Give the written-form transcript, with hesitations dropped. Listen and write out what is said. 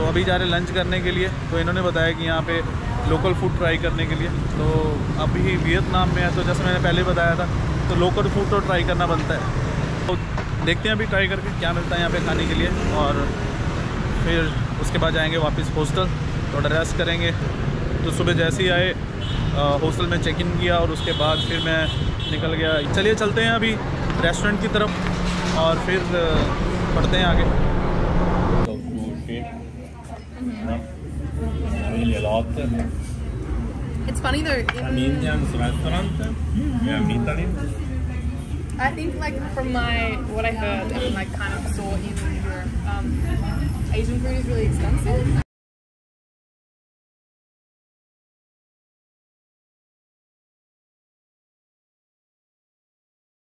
अभी जा रहे लंच करने के लिए। तो इन्होंने बताया कि यहाँ पे लोकल फूड ट्राई करने के लिए। तो अभी वियतनाम में है, तो जैसे मैंने पहले बताया था, तो लोकल फूड तो ट्राई करना बनता है। तो देखते हैं अभी ट्राई करके क्या मिलता है यहाँ पे खाने के लिए, और फिर उसके बाद जाएंगे वापस हॉस्टल, थोड़ा रेस्ट करेंगे। तो सुबह जैसे ही आए हॉस्टल में चेक इन किया, और उसके बाद फिर मैं निकल गया। चलिए चलते हैं अभी रेस्टोरेंट की तरफ और फिर बढ़ते हैं आगे। It's funny though. An Indian restaurant. Yeah, Italy. I think like from what I heard and like kind of saw in Europe, Asian food is really expensive.